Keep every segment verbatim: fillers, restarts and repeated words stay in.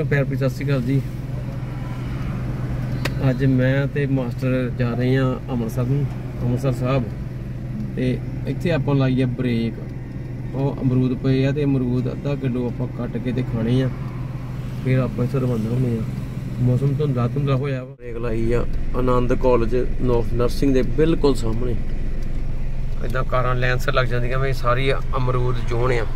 प्यार भी सत श्री अकाल जी। अज मैं ते मास्टर जा रहे हैं अमृतसर नूं अमृतसर साहब ते इत्थे आपां लाई है ब्रेक। ਉਹ अमरूद पे आ ते अमरूद अद्धा किलो आपां कट के ते खाने आ, फिर आपां इत्थों रवाना होने आ। मौसम धुंधला धुंधला होया वा। ब्रेक लाई आ आनंद कॉलेज ऑफ नर्सिंग दे बिल्कुल सामने। इदां कारां लाइन से लग जांदियां वे सारी अमरूद जोन आ।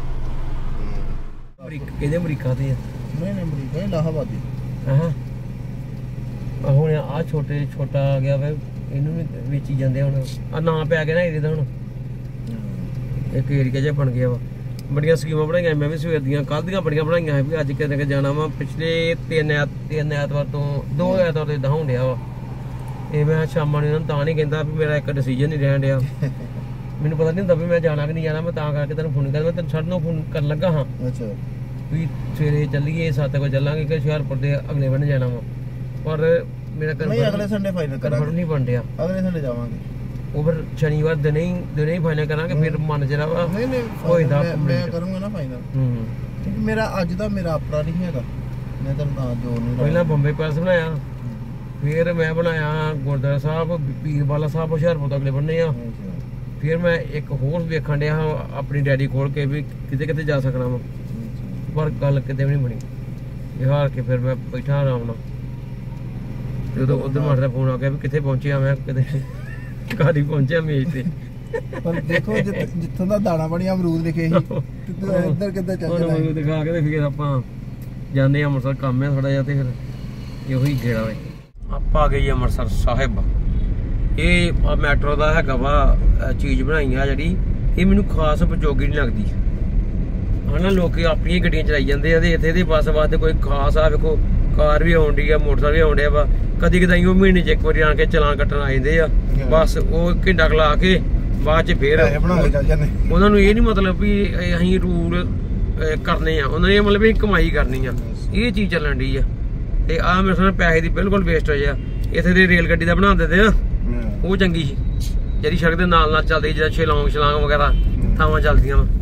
किहदे अमरीका ते नहीं नहीं अमरीका इलाहाबादी। हां ਹੁਣ ਆ ਛੋਟੇ ਛੋਟਾ ਆ ਗਿਆ ਵੇ, ਇਹਨੂੰ ਵੀ ਵੇਚੀ ਜਾਂਦੇ ਹੁਣ। ਆ ਨਾਂ ਪੈ ਗਿਆ ਨਾ ਏਰੀਆ ਦਾ, ਹੁਣ ਇੱਕ ਏਰੀਆ ਜਿਹਾ ਬਣ ਗਿਆ ਵਾ। ਬੜੀਆਂ ਸਕੀਮਾਂ ਬਣਾਈਆਂ, ਮੈਂ ਵੀ ਸਵੇਰ ਦੀਆਂ ਕੱਲ੍ਹ ਦੀਆਂ ਬੜੀਆਂ ਬਣਾਈਆਂ ਸੀ ਵੀ ਅੱਜ ਕਿਤੇ ਕਿ ਜਾਣਾ ਵਾ। ਪਿਛਲੇ ਤਿੰਨ ਐਤ ਤਿੰਨ ਐਤਵਾਰ ਤੋਂ ਦੋ ਐਤਵਾਰ ਤੋਂ ਇੱਦਾਂ ਹੋਣ ਡਿਆ ਵਾ। ਇਹ ਮੈਂ ਸ਼ਾਮਾਂ ਨੂੰ ਇਹਨਾਂ ਨੂੰ ਤਾਂ ਨਹੀਂ ਕਹਿੰਦਾ ਵੀ ਮੇਰਾ ਇੱਕ ਡਿਸੀਜਨ ਨਹੀਂ ਰਹਿਣ ਡਿਆ। ਮੈਨੂੰ ਪਤਾ ਨਹੀਂ ਹੁੰਦਾ ਵੀ ਮੈਂ ਜਾਣਾ ਕਿ ਨਹੀਂ ਜਾਣਾ, ਮੈਂ ਤਾਂ ਕਰਕੇ ਤੈਨੂੰ ਫੋਨ ਕਰ ਮੈਂ ਤੈਨੂੰ ਸਾਡੇ ਨੂੰ ਫੋਨ ਕਰਨ ਲੱਗਾ ਹਾਂ। ਅੱਛਾ ਵੀ ਸਵੇਰੇ ਚੱਲੀਏ ਸੱਤ ਵਜੇ ਚੱਲਾਂਗੇ ਕਿ ਹੁਸ਼ਿਆਰਪੁਰ ਦੇ ਅਗਲੇ ਬੰਨੇ ਜਾਣਾ ਵਾ। पर मेरा नहीं अगले संडे फाइनल कन्फर्म नहीं बन रहा। अगले संडे जावांगे वो फिर शनिवार दिन ही दिन ही फाइनल करांगे, फिर मन जरा वा नहीं नहीं होइदा मैं करूंगा ना फाइनल। हम्म क्योंकि मेरा आज दा मेरा अपना नहीं हैगा, मैं तो ना जो नहीं पहला बंबे पैलेस बनाया, फिर मैं बनाया गुरुद्वारा साहब पीरवाला साहब हुशियारपुर अगले बन्ने आ। फिर मैं एक होर देखण डया अपनी डैडी खोल के भी किते किते जा सकना वा, पर गल किते भी नहीं बनी। ये हार के फिर मैं बैठा आराम नाल। ਜਦੋਂ ਉਧਰ ਮਾੜਾ ਫੋਨ ਆ ਗਿਆ ਵੀ ਕਿੱਥੇ ਪਹੁੰਚਿਆ, ਮੈਂ ਕਿਤੇ ਘਰ ਹੀ ਪਹੁੰਚਿਆ ਮੇਜ਼ ਤੇ। ਪਰ ਦੇਖੋ ਜਿੱਥੋਂ ਦਾ ਦਾਣਾ ਬਣਿਆ ਅਮਰੂਦ ਲਿਖੇ ਸੀ ਇੱਧਰ ਕਿੱਦਾਂ ਚੱਲ ਰਿਹਾ ਉਹ ਦਿਖਾ ਕੇ ਤੇ ਫਿਰ ਆਪਾਂ ਜਾਂਦੇ ਅੰਮ੍ਰਿਤਸਰ ਕੰਮ ਹੈ ਥੋੜਾ ਜਿਹਾ, ਤੇ ਫਿਰ ਇਹੋ ਹੀ ਗੇੜਾ ਵੇ। ਆਪਾਂ ਆ ਗਏ ਅੰਮ੍ਰਿਤਸਰ ਸਾਹਿਬ। ਇਹ ਮੈਟਰੋ ਦਾ ਹੈਗਾ ਵਾ ਚੀਜ਼ ਬਣਾਈ ਆ ਜਿਹੜੀ, ਇਹ ਮੈਨੂੰ ਖਾਸ ਉਪਯੋਗੀ ਨਹੀਂ ਲੱਗਦੀ ਹਨਾ। ਲੋਕੀ ਆਪਣੀਆਂ ਗੱਡੀਆਂ ਚਲਾਈ ਜਾਂਦੇ ਆ ਤੇ ਇੱਥੇ ਦੇ ਬੱਸ ਵਾਸਤੇ ਕੋਈ ਖਾਸ ਆ ਵੇਖੋ ਕਾਰ ਵੀ ਆਉਣ ਡਈ ਆ, ਮੋਟਰਸਾਈਕਲ ਵੀ ਆਉਣ ਡਿਆ ਵਾ। ਕਦੀ ਕਦਾਈ ਉਹ ਮਹੀਨੇ ਚ ਇੱਕ ਵਾਰੀ ਆਣ ਕੇ ਚਲਾਨ ਕੱਟਣ ਆ ਜਾਂਦੇ ਆ, ਬਸ ਉਹ ਘੰਟਾ ਲਾ ਕੇ ਬਾਅਦ ਚ ਫੇਰ ਉਹਨਾਂ ਨੂੰ ਇਹ ਨੀ ਮਤਲਬ ਵੀ ਅਸੀਂ ਰੂਲ ਕਰਨੇ ਆ, ਉਹਨਾਂ ਨੇ ਮਤਲਬ ਵੀ ਕਮਾਈ ਕਰਨੀ ਆ। ਇਹ ਚੀਜ਼ ਚੱਲਣ ਡਈ ਆ ਤੇ ਆਹ ਮੇਰੇ ਸਾਹਮਣੇ ਪੈਸੇ ਦੀ ਬਿਲਕੁਲ ਵੇਸਟ ਹੋ ਜਾ। ਇੱਥੇ ਦੇ ਰੇਲ ਗੱਡੀ ਦਾ ਬਣਾ ਦਿੰਦੇ ਆ, ਉਹ ਚੰਗੀ ਸੀ ਜਿਹੜੀ ਸੜਕ ਦੇ ਨਾਲ ਨਾਲ ਚੱਲਦੀ, ਜਿੱਦਾਂ ਛਲਾਂਗ ਛਲਾਂਗ ਵਗੈਰਾ ਥਾਵਾਂ ਚੱਲਦੀਆਂ ਵਾ।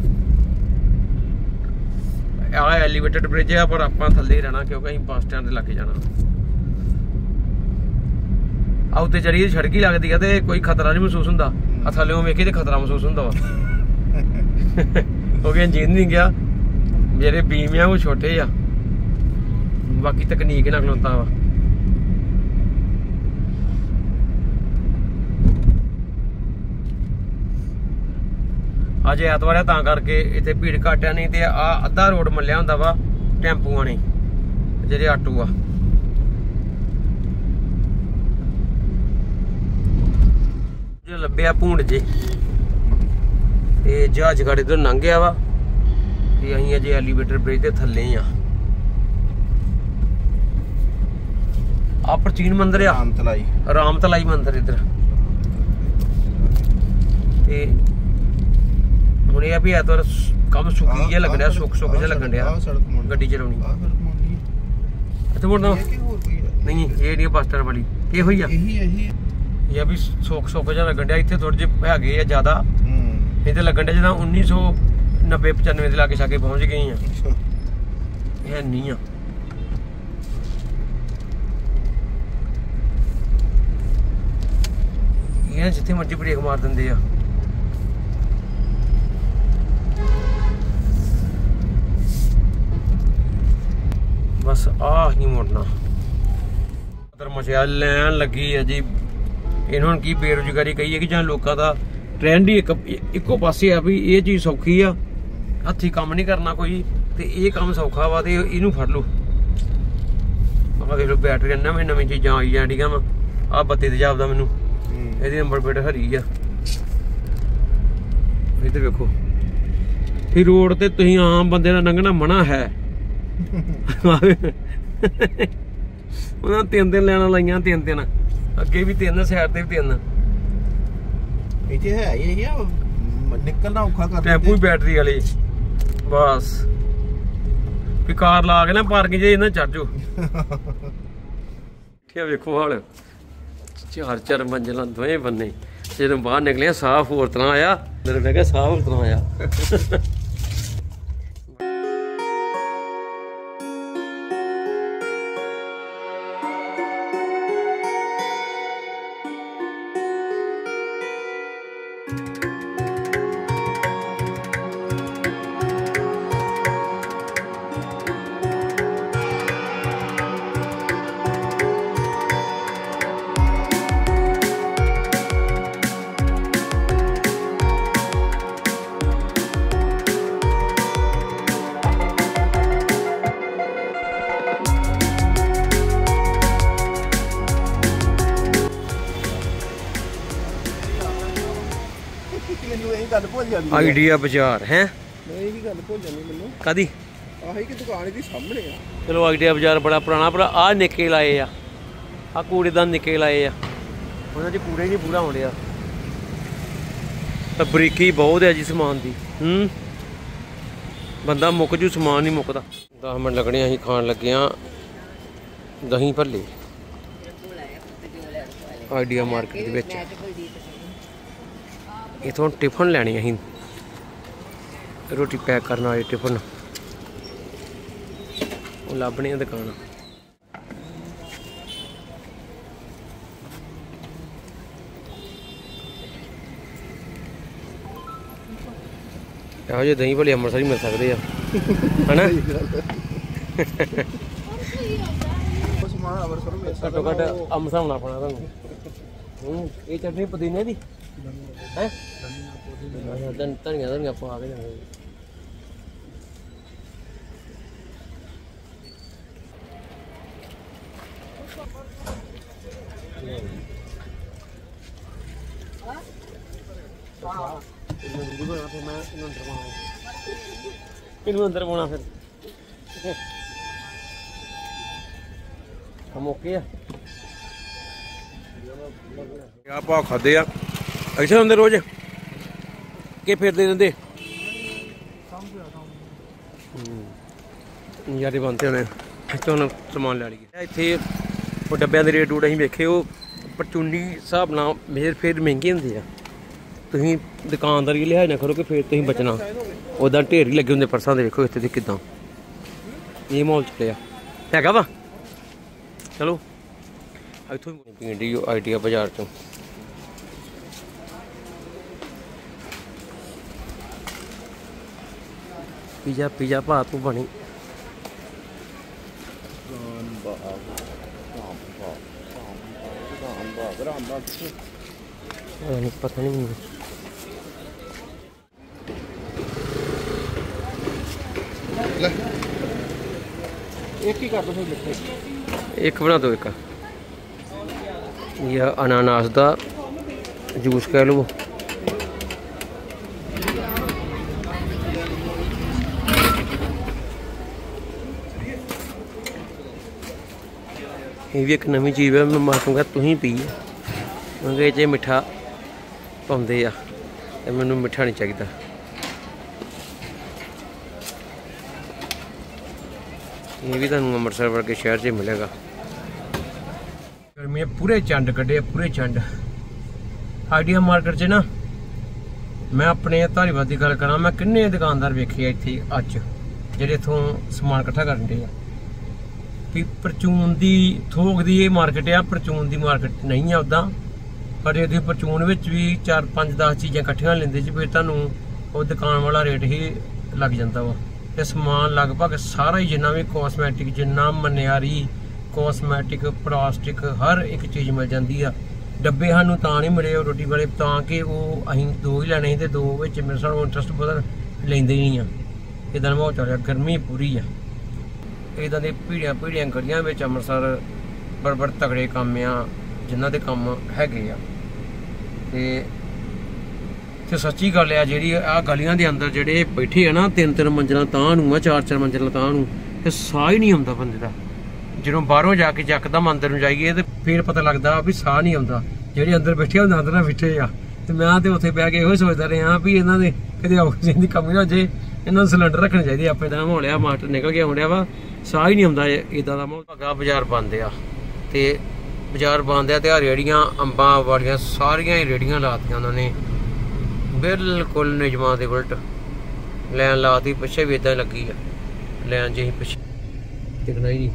ਆ ਐਲੀਵੇਟਡ ਬ੍ਰਿਜ ਆ, ਪਰ ਆਪਾਂ ਥੱਲੇ ਹੀ ਰਹਿਣਾ ਕਿਉਂਕਿ ਅਸੀਂ ਬੱਸ ਸਟੈਂਡ ਦੇ ਲਾਗੇ ਜਾਣਾ। ਆ ਉੱਤੇ ਚੜੀਏ ਸੜਕ ਹੀ ਲੱਗਦੀ ਆ ਤੇ ਕੋਈ ਖਤਰਾ ਨਹੀਂ ਮਹਿਸੂਸ ਹੁੰਦਾ, ਆ ਥੱਲੇੋਂ ਵੇਖੇ ਤੇ ਖਤਰਾ ਮਹਿਸੂਸ ਹੁੰਦਾ ਵਾ ਕਿਉਂਕਿ ਇੰਜਨ ਨਹੀਂ ਗਿਆ, ਜਿਹੜੇ ਬੀਮ ਆ ਉਹ ਛੋਟੇ ਆ, ਬਾਕੀ ਤਕਨੀਕ ਨਾਲ ਖਲੋਤਾ ਵਾ। ਅੱਜ ਐਤਵਾਰ ਆ ਤਾਂ ਕਰਕੇ ਇੱਥੇ ਭੀੜ ਘੱਟ ਆ, ਨਹੀਂ ਤੇ ਆ ਅੱਧਾ ਰੋਡ ਮੱਲਿਆ ਹੁੰਦਾ ਵਾ ਟੈਂਪੂਆਂ ਨੇ, ਜਿਹੜੇ ਆਟੋ ਆ। ਜੇ ਲੱਭਿਆ ਭੂੰਡ ਜੇ ਤੇ ਜਹਾਜ਼ ਗਾੜੀ ਤੋਂ ਲੰਘਿਆ ਵਾ ਤੇ ਅਸੀਂ ਅਜੇ ਐਲੀਵੇਟਰ ਬ੍ਰਿਜ ਦੇ ਥੱਲੇ ਆ। ਆ ਪ੍ਰਾਚੀਨ ਮੰਦਿਰ ਆ ਰਾਮਤਲਾਈ ਰਾਮਤਲਾਈ ਮੰਦਿਰ ਇੱਧਰ। ਤੇ ਹੁਣ ਇਹ ਆ ਵੀ ਐਤਵਾਰ ਕੰਮ ਸੁੱਕੀ ਜਿਹਾ ਲੱਗ ਰਿਹਾ, ਸੁੱਕ ਸੁੱਕ ਜਿਹਾ ਲੱਗਣ ਡਿਆ ਗੱਡੀ ਚਲਾਉਣੀ। ਇੱਥੇ ਮੁੜਨਾ ਨਹੀਂ, ਇਹ ਨਹੀਂ ਬੱਸ ਸਟੈਂਡ ਵਾਲੀ, ਇਹੋ ਹੀ ਆ। ਇਹ ਵੀ ਸੁੱਕ ਸੁੱਕ ਜਿਹਾ ਲੱਗਣ ਡਿਆ। ਇੱਥੇ ਥੋੜੇ ਜਿਹੇ ਹੈਗੇ ਆ ਜ਼ਿਆਦਾ, ਇੱਥੇ ਲੱਗਣ ਡਿਆ ਜਿੱਦਾਂ ਉੱਨੀ ਸੌ ਨੱਬੇ ਪਚਾਨਵੇਂ ਦੇ ਲਾਗੇ ਛਾਗੇ ਪਹੁੰਚ ਗਏ ਆ। ਇਹ ਨਹੀਂ ਆ ਇਹ ਜਿੱਥੇ ਮਰਜ਼ੀ ਬ੍ਰੇਕ ਮਾਰ ਦਿੰਦੇ ਆ। बस आ ही मुड़ना मचिया लैन लगी है जी। इन्हों की बेरोजगारी कही है कि जहाँ लोगों का ट्रेंड ही एक इको पासे है भी ये चीज़ सौखी आ, हथी काम नहीं करना कोई, तो ये काम सौखा वा तो इनू फड़ लो। आ देख लो बैटरी नवी नवी चीज़ा आई जाए वा। आ बत्ती तेजाब का मैनू ये नंबर प्लेट हरी आ। इधर वेखो फिर रोड ते तुसीं आम बंदे दा लंघना मना है। ਉਹਨਾਂ ਤਿੰਨ ਤਿੰਨ ਲੈਣਾ ਲਾਈਆਂ, ਤਿੰਨ ਤਿੰਨ ਅੱਗੇ ਵੀ ਤਿੰਨ, ਸਾਈਡ ਤੇ ਵੀ ਤਿੰਨ। ਇੱਥੇ ਹੈ ਇਹ ਆ ਨਿਕਲਣਾ ਔਖਾ ਕਰ ਟੈਂਪੂ ਹੀ ਬੈਟਰੀ ਵਾਲੇ, ਬਸ ਵੀ ਕਾਰ ਲਾ ਕੇ ਨਾ ਪਾਰਕਿੰਗ 'ਚ ਇਹਨਾਂ ਚੜ ਜਾਓ। ਠੀਕ ਵੇਖੋ ਹਾਲ, ਚਾਰ ਚਾਰ ਮੰਜ਼ਿਲਾਂ ਦੋਵੇਂ ਬੰਨੇ। ਜਦੋਂ ਬਾਹਰ ਨਿਕਲਿਆ ਸਾਫ਼ ਹੋਰ ਤਰ੍ਹਾਂ ਆਇਆ, ਮੇਰੇ ਮੈਂ ਕਿਹਾ ਸਾਫ਼ ਹੋਰ ਤਰ੍ਹਾਂ ਆਇਆ। ਗੱਲ ਭੁੱਲ ਜਾਂਦੀ ਆਈਡੀਆ ਬਾਜ਼ਾਰ ਹੈ ਨਹੀਂ ਇਹ ਗੱਲ ਭੁੱਲ ਜਾਂਦੀ ਮੈਨੂੰ ਕਾਦੀ ਆਹੀ ਕਿ ਦੁਕਾਨ ਇਹਦੀ ਸਾਹਮਣੇ ਆ ਚਲੋ ਆਈਡੀਆ ਬਾਜ਼ਾਰ ਬੜਾ ਪੁਰਾਣਾ ਪਰ ਆਹ ਨਿੱਕੇ ਲਾਏ ਆ ਆਹ ਕੂੜੇਦਾਨ ਨਿੱਕੇ ਲਾਏ ਆ ਉਹਨਾਂ 'ਚ ਕੂੜਾ ਹੀ ਨਹੀਂ ਪੂਰਾ ਹੋਣ ਡਿਆ ਤਾਂ ਬਰੀਕੀ ਬਹੁਤ ਹੈ ਜੀ ਸਮਾਨ ਦੀ ਹੂੰ ਬੰਦਾ ਮੁੱਕ ਜੂ ਸਮਾਨ ਨਹੀਂ ਮੁੱਕਦਾ ਦਸ ਮਿੰਟ ਲੱਗਣੇ ਅਸੀਂ ਖਾਣ ਲੱਗੇ ਹਾਂ ਦਹੀਂ ਭੱਲੇ ਆਈਡੀਆ ਮਾਰਕੀਟ ਦੇ ਵਿੱਚ ਇਥੋਂ ਟਿਫਨ ਲੈਣੀ ਅਸੀਂ ਰੋਟੀ ਪੈਕ ਕਰਨ ਵਾਲੇ ਟਿਫਨ ਉਹ ਲੱਭਣੀ ਆ ਦੁਕਾਨ ਇਹੋ ਜਿਹੇ ਦਹੀਂ ਭੱਲੇ ਅੰਮ੍ਰਿਤਸਰ ਹੀ ਮਿਲ ਸਕਦੇ ਆ ਹਨਾ ਘੱਟੋ ਘੱਟ ਅੰਬ ਸਾਹਮਣਾ ਆਪਣਾ ਤੁਹਾਨੂੰ ਹੂੰ ਇਹ ਚਟਨੀ ਪੁਦੀਨੇ ਦੀ ਹੈ ਧਨੀਆ ਧਨੀਆ ਪਾ ਕੇ ਜਾਣਾ ਇਹਨੂੰ ਅੰਦਰ ਪਾਉਣਾ ਫਿਰ ਹਮ ਓਕੇ ਆ ਆ ਪਾ ਖਾਦੇ ਆ ਇੱਥੇ ਹੁੰਦੇ ਰੋਜ਼ ਕਿ ਫਿਰਦੇ ਰਹਿੰਦੇ ਯਾਰੇ ਬਣਦੇ ਹੋਣੇ ਇੱਥੋਂ ਸਮਾਨ ਲੈ ਲਈਏ ਇੱਥੇ ਉਹ ਡੱਬਿਆਂ ਦੇ ਰੇਟ ਰੂਟ ਅਸੀਂ ਵੇਖੇ ਉਹ ਪਰਚੂਨੀ ਹਿਸਾਬ ਨਾਲ ਮੇਰ ਫੇਰ ਮਹਿੰਗੇ ਹੁੰਦੇ ਆ ਤੁਸੀਂ ਦੁਕਾਨਦਾਰੀ ਲਿਹਾਜ਼ ਨਾ ਕਰੋ ਕਿ ਫਿਰ ਤੁਸੀਂ ਬਚਣਾ ਉੱਦਾਂ ਢੇਰ ਹੀ ਲੱਗੇ ਹੁੰਦੇ ਪਰਸਾਂ ਦੇ ਵੇਖੋ ਇੱਥੇ ਦੇ ਕਿੱਦਾਂ ਇਹ ਮਾਹੌਲ ਚੱਲਿਆ ਹੈਗਾ ਵਾ ਚਲੋ ਇੱਥੋਂ ਪਿੰਡੀ ਆਈਡੀਆ ਬਾਜ਼ਾਰ ਚੋਂ ਪੀਜ਼ਾ ਪੀਜ਼ਾ ਭਾਅ ਤੂੰ ਬਣੀ ਪਤਾ ਨਹੀਂ ਮੈਨੂੰ ਇੱਕ ਹੀ ਕਰ ਦੋ ਫਿਰ ਮਿੱਠੇ ਇੱਕ ਬਣਾ ਦਿਓ ਇੱਕ ਇਹ ਅਨਾਨਾਸ ਦਾ ਜੂਸ ਕਹਿ ਲਓ ਇਹ ਵੀ ਇੱਕ ਨਵੀਂ ਚੀਜ਼ ਹੈ ਮੈਂ ਮਾਰੂੰਗਾ ਤੁਸੀਂ ਪੀ ਕਿਉਂਕਿ ਇਹ 'ਚ ਮਿੱਠਾ ਪਾਉਂਦੇ ਆ ਤੇ ਮੈਨੂੰ ਮਿੱਠਾ ਨਹੀਂ ਚਾਹੀਦਾ ਇਹ ਵੀ ਤੁਹਾਨੂੰ ਅੰਮ੍ਰਿਤਸਰ ਵਰਗੇ ਸ਼ਹਿਰ 'ਚ ਮਿਲੇਗਾ ਗਰਮੀਆਂ ਪੂਰੇ ਚੰਡ ਕੱਢੇ ਪੂਰੇ ਚੰਡ ਆਈਡੀਆ ਮਾਰਕੀਟ 'ਚ ਨਾ ਮੈਂ ਆਪਣੇ ਧਾਰੀਵਾਲ ਦੀ ਗੱਲ ਕਰਾਂ ਮੈਂ ਕਿੰਨੇ ਦੁਕਾਨਦਾਰ ਵੇਖੇ ਆ ਇੱਥੇ ਅੱਜ ਜਿਹੜੇ ਇੱਥੋਂ ਸਮਾਨ ਇਕੱਠਾ ਕਰਨ ਦੇ ਆ ਵੀ ਪਰਚੂਨ ਦੀ ਥੋਕ ਦੀ ਇਹ ਮਾਰਕੀਟ ਆ ਪਰਚੂਨ ਦੀ ਮਾਰਕੀਟ ਨਹੀਂ ਆ ਉੱਦਾਂ ਪਰ ਜੇ ਤੁਸੀਂ ਪਰਚੂਨ ਵਿੱਚ ਵੀ ਚਾਰ ਪੰਜ ਦਸ ਚੀਜ਼ਾਂ ਇਕੱਠੀਆਂ ਲੈਂਦੇ ਜੀ ਫਿਰ ਤੁਹਾਨੂੰ ਉਹ ਦੁਕਾਨ ਵਾਲਾ ਰੇਟ ਹੀ ਲੱਗ ਜਾਂਦਾ ਵਾ ਤੇ ਸਮਾਨ ਲਗਭਗ ਸਾਰਾ ਹੀ ਜਿੰਨਾ ਵੀ ਕੋਸਮੈਟਿਕ ਜਿੰਨਾ ਮਨਿਆਰੀ ਕੋਸਮੈਟਿਕ ਪਲਾਸਟਿਕ ਹਰ ਇੱਕ ਚੀਜ਼ ਮਿਲ ਜਾਂਦੀ ਆ ਡੱਬੇ ਸਾਨੂੰ ਤਾਂ ਨਹੀਂ ਮਿਲੇ ਉਹ ਰੋਟੀ ਵਾਲੇ ਤਾਂ ਕਿ ਉਹ ਅਸੀਂ ਦੋ ਹੀ ਲੈਣੇ ਸੀ ਤੇ ਦੋ ਵਿੱਚ ਮੇਰੇ ਸਾਨੂੰ ਇੰਟਰਸਟ ਬਹੁਤ ਲੈਂਦੇ ਹੀ ਨਹੀਂ ਆ ਇੱਦਾਂ ਮਾਹੌਲ ਚੱਲ ਰਿਹਾ ਗਰਮੀ ਪੂਰੀ ਆ ਇੱਦਾਂ ਦੇ ਭੀੜੀਆਂ ਭੀੜੀਆਂ ਗਲੀਆਂ ਵਿੱਚ ਅੰਮ੍ਰਿਤਸਰ ਬੜ ਬੜ ਤਗੜੇ ਕੰਮ ਆ ਜਿਨ੍ਹਾਂ ਦੇ ਕੰਮ ਹੈਗੇ ਆ ਤੇ ਤੇ ਸੱਚੀ ਗੱਲ ਆ ਜਿਹੜੀ ਆਹ ਗਲੀਆਂ ਦੇ ਅੰਦਰ ਜਿਹੜੇ ਬੈਠੇ ਆ ਨਾ ਤਿੰਨ ਤਿੰਨ ਮੰਜ਼ਿਲਾਂ ਤਾਂ ਨੂੰ ਆ ਚਾਰ ਚਾਰ ਮੰਜ਼ਿਲਾਂ ਤਾਂ ਨੂੰ ਤੇ ਸਾਹ ਹੀ ਨਹੀਂ ਆਉਂਦਾ ਬੰਦੇ ਦਾ ਜਦੋਂ ਬਾਹਰੋਂ ਜਾ ਕੇ ਯਕਦਮ ਅੰਦਰ ਨੂੰ ਜਾਈਏ ਤੇ ਫਿਰ ਪਤਾ ਲੱਗਦਾ ਵੀ ਸਾਹ ਨਹੀਂ ਆਉਂਦਾ ਜਿਹੜੇ ਅੰਦਰ ਬੈਠੇ ਹੁੰਦੇ ਅੰਦਰ ਨਾ ਬੈਠੇ ਆ ਤੇ ਮੈਂ ਤੇ ਉੱਥੇ ਬਹਿ ਕੇ ਇਹੋ ਸੋਚਦਾ ਰਿਹਾ ਵੀ ਇਹਨਾਂ ਦੇ ਕਦੇ ਆਕਸੀਜਨ ਦੀ ਕਮੀ ਨਾ ਹੋ ਜੇ ਇਹਨਾਂ ਨੂੰ ਸਿਲੰਡਰ ਰੱਖਣੇ ਚਾਹੀਦੇ ਆਪੇ ਤਾਂ ਮਾਹੌਲਿਆ ਮਾਸਟਰ ਨਿਕਲ ਕੇ ਆਉਂਦਿਆ ਵਾ ਸਾਹ ਹੀ ਨਹੀਂ ਆਉਂਦਾ ਇੱਦਾਂ ਦਾ ਮਾਹੌਲ ਹੈਗਾ ਬਾਜ਼ਾਰ ਬੰਦ ਆ ਤੇ ਬਾਜ਼ਾਰ ਬੰਦ ਆ ਤੇ ਆ ਰੇੜੀਆਂ ਅੰਬਾਂ ਵਾਲੀਆਂ ਸਾਰੀਆਂ ਹੀ ਰੇੜੀਆਂ ਲਾਤੀਆਂ ਉਹਨਾਂ ਨੇ ਬਿਲਕੁਲ ਨਿਯਮਾਂ ਦੇ ਉਲਟ ਲੈਣ ਲਾਤੀ ਪਿੱਛੇ ਵੀ ਇਦਾਂ ਲੱਗੀ ਆ ਲੈਣ ਜੇ ਪਿੱਛੇ ਟਿਕਣਾ ਹੀ ਨਹੀਂ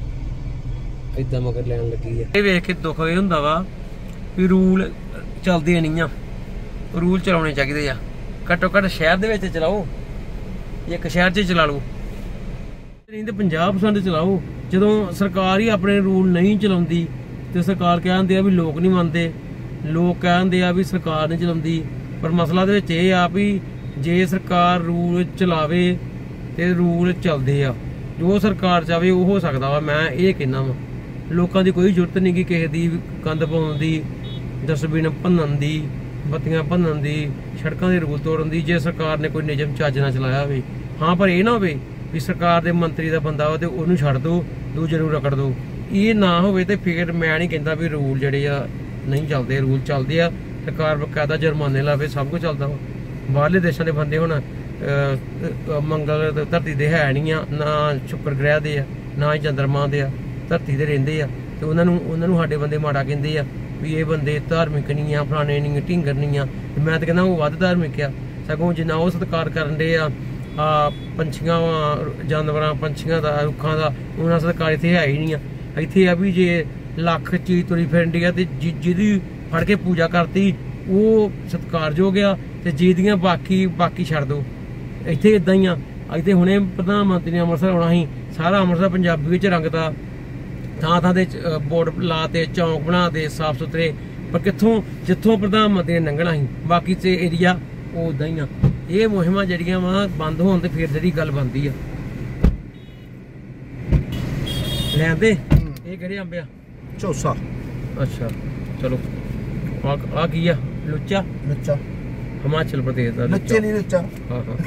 ਇਦਾਂ ਮਗਰ ਲੈਣ ਲੱਗੀ ਆ ਇਹ ਵੇਖ ਕੇ ਦੁੱਖ ਇਹ ਹੁੰਦਾ ਵਾ ਵੀ ਰੂਲ ਚੱਲਦੇ ਨਹੀਂ ਆ ਰੂਲ ਚਲਾਉਣੇ ਚਾਹੀਦੇ ਆ ਘੱਟੋ ਘੱਟ ਸ਼ਹਿਰ ਦੇ ਵਿੱਚ ਚਲਾਓ ਇੱਕ ਸ਼ਹਿਰ 'ਚ ਚਲਾ ਲਓ ਨਹੀਂ ਤੇ ਪੰਜਾਹ ਪਰਸੈਂਟ ਚਲਾਓ ਜਦੋਂ ਸਰਕਾਰ ਹੀ ਆਪਣੇ ਰੂਲ ਨਹੀਂ ਚਲਾਉਂਦੀ ਤੇ ਸਰਕਾਰ ਕਹਿੰਦੇ ਆ ਵੀ ਲੋਕ ਨਹੀਂ ਮੰਨਦੇ ਲੋਕ ਕਹਿੰਦੇ ਆ ਵੀ ਸਰਕਾਰ ਨਹੀਂ ਚਲਾਉਂਦੀ ਪਰ ਮਸਲਾ ਦੇ ਵਿੱਚ ਇਹ ਆ ਵੀ ਜੇ ਸਰਕਾਰ ਰੂਲ ਚਲਾਵੇ ਤੇ ਰੂਲ ਚੱਲਦੇ ਆ ਜੋ ਸਰਕਾਰ ਚਾਵੇ ਉਹ ਹੋ ਸਕਦਾ ਵਾ ਮੈਂ ਇਹ ਕਹਿਣਾ ਵਾ ਲੋਕਾਂ ਦੀ ਕੋਈ ਜ਼ਰੂਰਤ ਨਹੀਂ ਕਿ ਕਿਸੇ ਦੀ ਕੰਧ ਪਾਉਣ ਦੀ ਡਸਟਬਿਨ ਭੰਨਣ ਦੀ ਬੱਤੀਆਂ ਭੰਨਣ ਦੀ, ਸੜਕਾਂ ਦੇ ਰੂਲ ਤੋੜਨ ਦੀ ਜੇ ਸਰਕਾਰ ਨੇ ਕੋਈ ਨਿਯਮ ਚੱਜ ਨਾਲ ਚਲਾਇਆ ਹੋਵੇ। ਹਾਂ ਪਰ ਇਹ ਨਾ ਹੋਵੇ ਵੀ ਸਰਕਾਰ ਦੇ ਮੰਤਰੀ ਦਾ ਬੰਦਾ ਵਾ ਤੇ ਉਹਨੂੰ ਛੱਡ ਦਿਓ, ਦੂਜੇ ਨੂੰ ਰਗੜ ਦਿਓ। ਇਹ ਨਾ ਹੋਵੇ ਤੇ ਫਿਰ ਮੈਂ ਨਹੀਂ ਕਹਿੰਦਾ ਵੀ ਰੂਲ ਜਿਹੜੇ ਆ ਨਹੀਂ ਚੱਲਦੇ, ਰੂਲ ਚੱਲਦੇ ਆ। ਸਰਕਾਰ ਬਕਾਇਦਾ ਜੁਰਮਾਨੇ ਲਾਵੇ, ਸਭ ਕੁਝ ਚੱਲਦਾ ਵਾ। ਬਾਹਰਲੇ ਦੇਸ਼ਾਂ ਦੇ ਬੰਦੇ ਹੁਣ ਮੰਗਲ ਧਰਤੀ ਦੇ ਹੈ ਨਹੀਂ ਆ, ਨਾ ਸ਼ੁਕਰ ਗ੍ਰਹਿ ਦੇ ਆ, ਨਾ ਹੀ ਚੰਦਰਮਾ ਦੇ ਆ, ਧਰਤੀ ਦੇ ਰਹਿੰਦੇ ਆ ਤੇ ਉਹਨਾਂ ਨੂੰ ਉਹਨਾਂ ਨੂੰ ਸਾਡੇ ਬੰਦੇ ਮਾੜਾ ਕਹਿੰਦੇ ਆ ਵੀ ਇਹ ਬੰਦੇ ਧਾਰਮਿਕ ਨਹੀਂ ਆ, ਫਲਾਣੇ ਨਹੀਂ, ਢਿੰਗਰ ਨਹੀਂ ਆ। ਮੈਂ ਤਾਂ ਕਹਿੰਦਾ ਉਹ ਵੱਧ ਧਾਰਮਿਕ ਆ, ਸਗੋਂ ਜਿੰਨਾ ਉਹ ਸਤਿਕਾਰ ਕਰਨ ਦੇ ਆ ਆ ਪੰਛੀਆਂ ਜਾਨਵਰਾਂ ਪੰਛੀਆਂ ਦਾ, ਰੁੱਖਾਂ ਦਾ, ਉਹਨਾਂ ਸਤਿਕਾਰ ਇੱਥੇ ਹੈ ਹੀ ਨਹੀਂ ਆ। ਇੱਥੇ ਆ ਵੀ ਜੇ ਲੱਖ ਚੀਜ਼ ਤੁਰੀ ਫਿਰਦੀ ਆ ਤੇ ਜਿਹਦੀ ਫੜ ਕੇ ਪੂਜਾ ਕਰਤੀ ਉਹ ਸਤਿਕਾਰਯੋਗ ਆ ਤੇ ਜਿਹਦੀਆਂ ਬਾਕੀ ਬਾਕੀ ਛੱਡ ਦੋ। ਇੱਥੇ ਇਦਾਂ ਹੀ ਆ। ਇੱਥੇ ਹੁਣੇ ਪ੍ਰਧਾਨ ਮੰਤਰੀ ਨੇ ਅੰਮ੍ਰਿਤਸਰ ਆਉਣਾ ਸੀ, ਸਾਰਾ ਅੰਮ੍ਰਿਤਸਰ ਪੰਜਾਬੀ ਵਿੱਚ ਰੰਗਤਾ, ਥਾਂ ਥਾਂ ਦੇ ਬੋਰਡ ਲਾ ਤੇ, ਚੌਂਕ ਬਣਾ ਤੇ ਸਾਫ ਸੁਥਰੇ। ਪਰ ਕਿੱਥੋਂ ਜਿੱਥੋਂ ਪ੍ਰਧਾਨ ਮੰਤਰੀ ਨੇ ਲੰਘਣਾ ਸੀ ਬਾਕੀ ਤੇ ਏਰੀਆ ਉਹ ਉਦਾਂ ਹੀ ਆ। ਇਹ ਮੁਹਿੰਮਾਂ ਜਿਹੜੀਆਂ ਵਾ ਬੰਦ ਹੋਣ ਤੇ ਫਿਰ ਜਿਹੜੀ ਗੱਲ ਬਣਦੀ ਆ। ਲੈਂਦੇ ਇਹ ਕਿਹੜੇ ਅੰਬ ਆ? ਚੌਸਾ। ਅੱਛਾ ਚਲੋ ਆ ਆ ਕੀ ਆ? ਲੁੱਚਾ। ਲੁੱਚਾ ਹਿਮਾਚਲ ਪ੍ਰਦੇਸ਼ ਦਾ ਲੁੱਚੇ ਨਹੀਂ ਲੁੱਚਾ। ਹਾਂ ਹਾਂ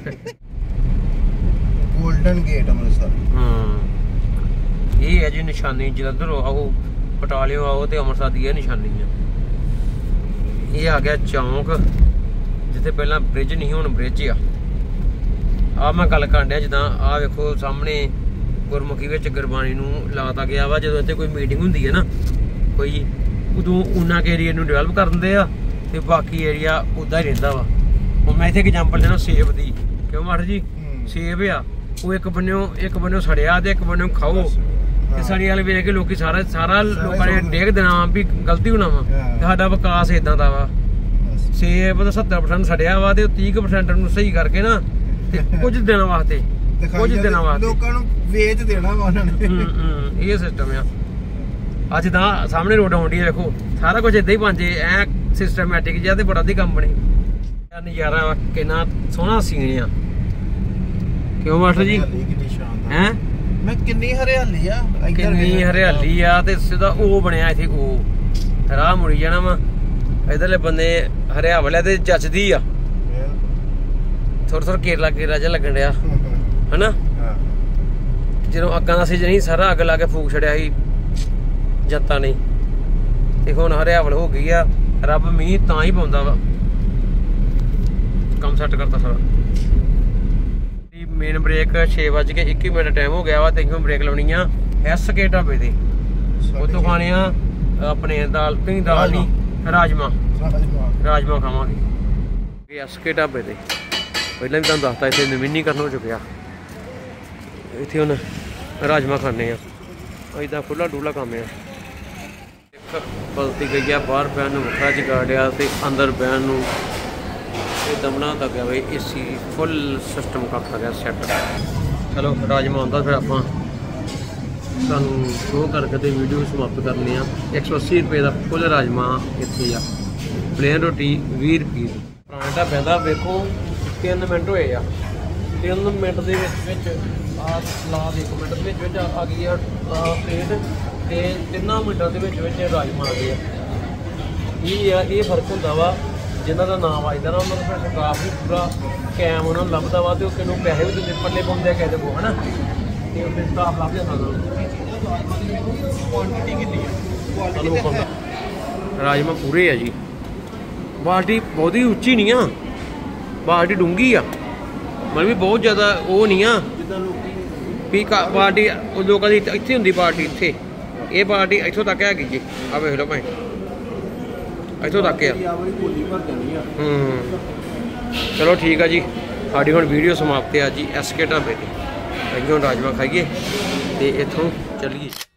ਗੋਲਡਨ ਗੇਟ ਅੰਮ੍ਰਿਤਸਰ। ਹਾਂ ਇਹ ਹੈ ਜੀ ਨਿਸ਼ਾਨੀ। ਜਲੰਧਰੋਂ ਆਓ, ਬਟਾਲਿਓ ਆਓ ਤੇ ਅੰਮ੍ਰਿਤਸਰ ਦੀ ਇਹ ਨਿਸ਼ਾਨੀ ਆ। ਇਹ ਆ ਗਿਆ ਚੌਂਕ ਜਿੱਥੇ ਪਹਿਲਾਂ ਬ੍ਰਿਜ ਨਹੀਂ, ਹੁਣ ਬ੍ਰਿਜ ਆ। ਆ ਮੈਂ ਗੱਲ ਕਰਨ ਡਿਆ ਜਿੱਦਾਂ ਆ ਵੇਖੋ ਸਾਹਮਣੇ ਗੁਰਮੁਖੀ ਵਿੱਚ ਗੁਰਬਾਣੀ ਨੂੰ ਲਾਤਾ ਗਿਆ ਵਾ। ਜਦੋਂ ਇੱਥੇ ਕੋਈ ਮੀਟਿੰਗ ਹੁੰਦੀ ਹੈ ਨਾ ਕੋਈ, ਉਦੋਂ ਉਹਨਾਂ ਕੇ ਏਰੀਏ ਨੂੰ ਡਿਵੈਲਪ ਕਰ ਦਿੰਦੇ ਆ ਤੇ ਬਾਕੀ ਏਰੀਆ ਉੱਦਾਂ ਹੀ ਰਹਿੰਦਾ ਵਾ। ਹੁਣ ਮੈਂ ਇੱਥੇ ਐਗਜ਼ਾਮਪਲ ਦੇਣਾ ਸੇਬ ਦੀ। ਕਿਉਂ ਮਾਸਟਰ ਜੀ? ਸੇਬ ਆ ਉਹ ਇੱਕ ਬੰਨਿਓ ਇੱਕ ਬੰਨਿਓ ਸੜਿਆ ਤੇ ਇੱਕ ਬੰਨਿਓ ਖਾਓ ਤੇ ਸੜੀ ਵਾਲੇ ਵੇਖ ਕੇ ਲੋਕੀ ਸਾਰਾ ਸਾਰਾ ਲੋਕਾਂ ਨੇ ਡੇਗ ਦੇਣਾ ਵੀ ਗਲਤੀ ਹੋਣਾ ਵਾ। ਤੇ ਸਾਡਾ ਵਿਕਾਸ ਇਦਾਂ ਦਾ ਵਾ। ਸੇਬ ਦਾ ਸੱਤਰ ਪਰਸੈਂਟ ਸੜਿਆ ਵਾ ਤੇ ਤੀਹ ਪਰਸੈਂਟ ਨੂੰ ਸਹੀ ਕਰਕੇ ਨਾ ਤੇ ਕੁਝ ਦਿਨਾਂ ਵਾਸਤੇ ਕੁਝ ਦਿਨਾਂ ਵਾਸਤੇ ਲੋਕਾਂ ਨੂੰ ਵੇਚ ਦੇਣਾ ਵਾ ਉਹਨਾਂ ਨੇ। ਇਹ ਸਿਸਟਮ ਆ। ਅੱਜ ਦਾ ਸਾਹਮਣੇ ਰੋਡ ਆਉਂਦੀ ਹੈ, ਵੇਖੋ ਸਾਰਾ ਕੁਝ ਏਦਾਂ ਹੀ ਬਣ ਜੇ ਐ ਸਿਸਟਮੈਟਿਕ ਜਿਹਾ ਤੇ ਬੜਾ ਦੀ ਕੰਮ ਬਣੇ। ਨਜ਼ਾਰਾ ਵਾ, ਕਿੰਨਾ ਸੋਹਣਾ ਸੀਨ ਆ। ਕਿਉਂ ਮਾਸਟਰ ਜੀ? ਹੈ ਮੈਂ ਕਿੰਨੀ ਹਰਿਆਲੀ ਆ, ਕਿੰਨੀ ਹਰਿਆਲੀ ਆ ਤੇ ਸਿੱਧਾ ਉਹ ਬਣਿਆ ਇੱਥੇ। ਉਹ ਰਾਹ ਮੁੜੀ ਜਾਣਾ ਵਾ ਇਧਰਲੇ ਬੰਦੇ ਹਰਿਆਵਲ ਤੇ ਜੱਚਦੀ ਆ। ਥੋੜਾ ਥੋੜਾ ਕੇਰਲਾ ਕੇਰਲਾ ਜਿਹਾ ਲੱਗਣ ਡਿਆ ਹਨਾ। ਜਦੋਂ ਅੱਗਾਂ ਦਾ ਸੀਜ਼ਨ ਸੀ ਸਾਰਾ ਅੱਗ ਲਾ ਕੇ ਫੂਕ ਛੜਿਆ ਸੀ ਜਨਤਾ ਨੇ ਤੇ ਹੁਣ ਹਰਿਆਵਲ ਹੋ ਗਈ ਆ। ਰੱਬ ਮੀਂਹ ਤਾਂ ਹੀ ਪਾਉਂਦਾ ਵਾ। ਕੰਮ ਸੈੱਟ ਕਰਤਾ ਸਾਰਾ। ਮੇਨ ਬ੍ਰੇਕ ਛੇ ਵੱਜ ਕੇ ਇੱਕੀ ਮਿੰਟ ਟਾਈਮ ਹੋ ਗਿਆ ਵਾ ਤੇ ਅਸੀਂ ਬ੍ਰੇਕ ਲਾਉਣੀ ਆ ਐਸ ਕੇ ਢਾਬੇ ਤੇ। ਉੱਥੋਂ ਖਾਣੇ ਆ ਆਪਣੇ ਦਾਲ ਪੀ ਦਾਲ ਨਹੀਂ ਰਾਜਮਾ ਰਾਜਮਾ ਖਾਵਾਂਗੇ ਐਸ ਕੇ ਢਾਬੇ ਤੇ। ਪਹਿਲਾਂ ਵੀ ਤੁਹਾਨੂੰ ਦੱਸਤਾ ਇੱਥੇ ਨਵੀਨੀਕਰਨ ਹੋ ਚੁੱਕਿਆ। ਇੱਥੇ ਹੁਣ ਰਾਜਮਾ ਖਾਣੇ ਆ। ਏਦਾਂ ਖੁੱਲਾ ਡੂਲਾ ਕੰਮ ਆ। ਇੱਕ ਬਲਤੀ ਗਈ ਆ ਬਾਹਰ ਬਹਿਣ ਨੂੰ ਵੱਖਰਾ ਜਗਾੜਿਆ ਤੇ ਅੰਦਰ ਬਹਿਣ ਨੂੰ ਇਦਾਂ ਬਣਾਤਾ ਗਿਆ ਬਈ ਏਸੀ ਫੁੱਲ ਸਿਸਟਮ ਕਰਤਾ ਗਿਆ ਸੈੱਟ। ਚਲੋ ਰਾਜਮਾ ਆਉਂਦਾ ਫਿਰ ਆਪਾਂ ਤੁਹਾਨੂੰ ਸ਼ੋਅ ਕਰਕੇ ਤੇ ਵੀਡੀਓ ਸਮਾਪਤ ਕਰਨੀ ਆ। ਇੱਕ ਸੌ ਅੱਸੀ ਰੁਪਏ ਦਾ ਫੁੱਲ ਰਾਜਮਾ ਇੱਥੇ ਆ। ਪਲੇਨ ਰੋਟੀ ਵੀਹ ਰੁਪਏ। ਪੁਰਾਣਾ ਢਾਬਿਆਂ ਦਾ ਵੇਖੋ ਤਿੰਨ ਮਿੰਟ ਹੋਏ ਆ। ਤਿੰਨ ਮਿੰਟ ਦੇ ਵਿੱਚ ਵਿੱਚ ਆ ਸਲਾਦ ਇੱਕ ਮਿੰਟ ਦੇ ਵਿੱਚ ਵਿੱਚ ਆ ਗਈ ਆ ਪਲੇਟ ਤੇ ਤਿੰਨਾਂ ਮਿੰਟਾਂ ਦੇ ਵਿੱਚ ਵਿੱਚ ਰਾਜਮਾ ਆ ਗਏ ਆ। ਇਹ ਆ ਇਹ ਫਰਕ ਹੁੰਦਾ ਵਾ ਜਿਨ੍ਹਾਂ ਦਾ ਨਾਮ ਆਈਦਾ ਨਾ ਉਹਨਾਂ ਦਾ ਫਿਰ ਸਟਾਫ ਵੀ ਪੂਰਾ ਕੈਮ ਉਹਨਾਂ ਨੂੰ ਲੱਭਦਾ ਵਾ ਤੇ ਉਹ ਕਿਨੂੰ ਪੈਸੇ ਵੀ ਦਿੰਦੇ ਪੱਲੇ ਪਾਉਂਦੇ ਆ ਕਿਸੇ ਕੋਲ ਹਨਾ ਤੇ ਉਹਦੇ ਸਟਾਫ ਲੱਭ ਜਾਂਦਾ ਕੁਆਂਟੀਟੀ ਕਿੰਨੀ ਆ ਤੁਹਾਨੂੰ ਪਤਾ। ਰਾਜਮਾ ਪੂਰੇ ਆ ਜੀ। ਬਾਲਟੀ ਬਹੁਤੀ ਉੱਚੀ ਨਹੀਂ ਆ, ਬਾਲਟੀ ਡੂੰਗੀ ਆ। ਮਤਲਬ ਵੀ ਬਹੁਤ ਜ਼ਿਆਦਾ ਉਹ ਨਹੀਂ ਆ ਜਿੱਦਾਂ ਲੋਕੀ ਵੀ ਪਾਰਟੀ ਲੋਕਾਂ ਦੀ ਇੱਥੇ ਹੁੰਦੀ ਪਾਰਟੀ ਇੱਥੇ। ਇਹ ਪਾਰਟੀ ਇੱਥੋਂ ਤੱਕ ਹੈਗੀ ਜੀ। ਆ ਵੇਖ ਲਓ ਭਾਈ ਇੱਥੋਂ ਤੱਕ ਆ। ਹੂੰ ਚਲੋ ਠੀਕ ਆ ਜੀ। ਸਾਡੀ ਹੁਣ ਵੀਡੀਓ ਸਮਾਪਤ ਆ ਜੀ ਐਸ ਕੇ ਢਾਬੇ ਤੇ। ਅਸੀਂ ਹੁਣ ਰਾਜਮਾ ਖਾਈਏ ਤੇ ਇੱਥੋਂ ਚੱਲੀਏ।